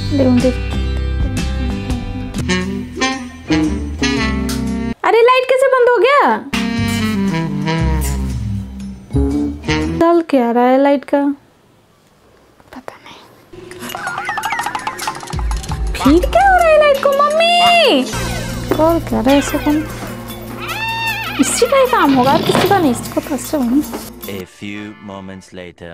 अरे लाइट कैसे बंद हो गया? चल क्या रहा है लाइट का पता नहीं। फिर क्या हो रहा है लाइट को? मम्मी कॉल कर रहा है ऐसे कौन? इसी का ही काम होगा, किसी का नहीं, इसको तो ऐसे होनी। A few moments later.